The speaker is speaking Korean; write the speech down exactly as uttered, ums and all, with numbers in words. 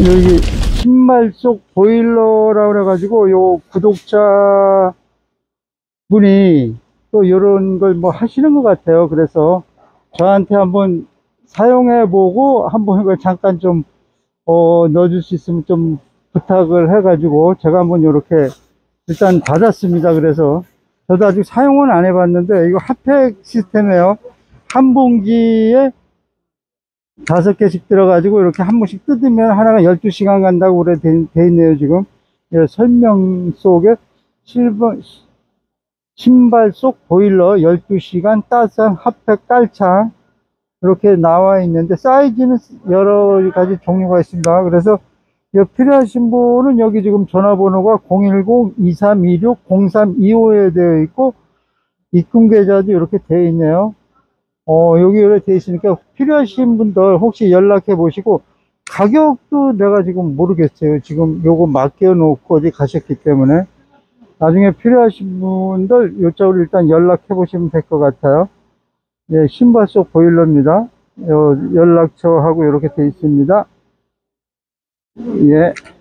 여기 신발 속 보일러라 그래가지고 요 구독자 분이 또 이런 걸 뭐 하시는 것 같아요. 그래서 저한테 한번 사용해 보고 한번 이걸 잠깐 좀 어, 넣어줄 수 있으면 좀 부탁을 해가지고 제가 한번 이렇게 일단 받았습니다. 그래서 저도 아직 사용은 안 해봤는데 이거 핫팩 시스템이에요. 한 봉지에 다섯 개씩 들어가지고 이렇게 한 번씩 뜯으면 하나가 열두 시간 간다고 그래 돼, 돼 있네요. 지금 예, 설명 속에 실버, 신발 속 보일러 열두 시간 따뜻한 핫팩 깔창 이렇게 나와 있는데 사이즈는 여러 가지 종류가 있습니다. 그래서 필요하신 분은 여기 지금 전화번호가 공일공 이삼이육 공삼이오에 되어 있고 입금 계좌도 이렇게 되어 있네요. 어, 여기 이렇게 되어 있으니까 필요하신 분들 혹시 연락해 보시고 가격도 내가 지금 모르겠어요. 지금 요거 맡겨 놓고 어디 가셨기 때문에 나중에 필요하신 분들 요쪽으로 일단 연락해 보시면 될 것 같아요. 예, 신발 속 보일러입니다. 요 연락처하고 이렇게 되어 있습니다. 예.